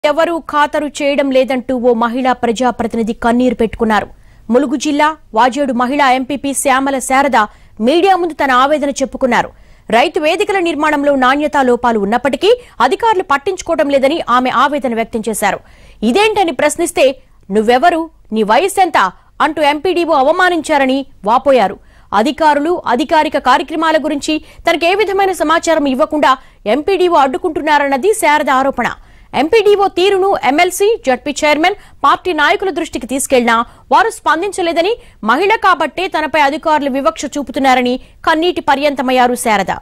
ఎవరూ ఖాతరు చేయడం లేదంటూ ఓ మహిళా ప్రజాప్రతినిధి కన్నీరు పెట్టుకున్నారు. ములుగు జిల్లా వాజేడు మహిళా ఎంపీపీ శ్యామల శారద మీడియా ముందు తన ఆవేదన చెప్పుకున్నారు. రైతు వేదికల నిర్మాణంలో నాణ్యతా లోపాలు ఉన్నప్పటికీ అధికారులు పట్టించుకోవడం లేదని ఆమె ఆవేదన వ్యక్తం చేశారు. ఇదేంటని ప్రశ్నిస్తే నువ్వెవరు, నీ వయస్సెంత అంటూ ఎంపీడీఓ అవమానించారని వాపోయారు. అధికారులు అధికారిక కార్యక్రమాల గురించి తనకే విధమైన సమాచారం ఇవ్వకుండా ఎంపీడీఓ అడ్డుకుంటున్నారన్నది శారద ఆరోపణ. ఎంపీడీఓ తీరును ఎమ్మెల్సీ, జడ్పీ చైర్మన్, పార్టీ నాయకుల దృష్టికి తీసుకెళ్లినా వారు స్పందించలేదని, మహిళ కాబట్టే తనపై అధికారులు వివక్ష చూపుతున్నారని కన్నీటి పర్యంతమయ్యారు శారద.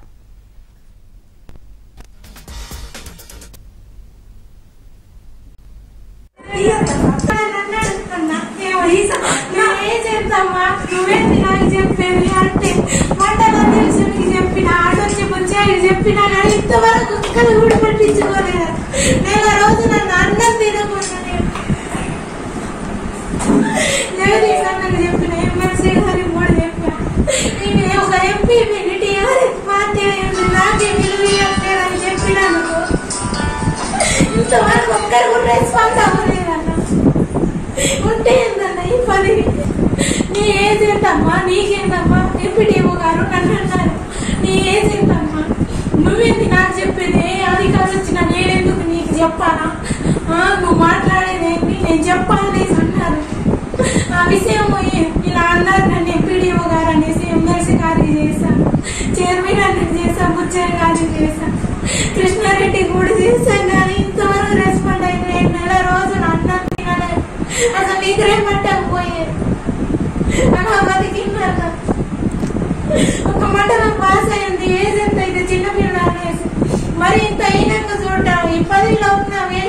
ఉంటే ఏంటన్నా ఈ పని, నీ ఏజ్ ఏంటమ్మా, నీకేంటమ్మా? ఎంపీడీఓ గారు నన్ను అన్నారు, నీ ఏజ్ ఏంటమ్మా, నువ్వేంటి నాకు చెప్పేది? అధికారులు వచ్చినా నేనెందుకు నీకు చెప్పాలా? నువ్వు మాట్లాడేదేంటి, నేను చెప్పాలని అన్నారు. ఆ విషయం ఇలా అన్నారు నన్ను ఎంపీడీఓ గారు అనేసి ఎమ్మెల్సీ గారికి చేశాను, చైర్మన్ గారికి చేశాను, బుచ్చయ్య గారికి చేశాను, కృష్ణారెడ్డి కూడా చేశాను. కానీ ఇంతవరకు రెస్పాండ్ అయితే 2 నెలల రోజులు అన్నం తినలేదు, అసలు నిద్రే పట్టకపోయేది. అలా బతికిందన్న ఒక మండలం పాస్ అయింది, ఏజ్ ఎంత అయితే చిన్నపిల్లలు అనేసి మరి ఇంత అయినాక చూడటం. ఈ 10లో ఉన్న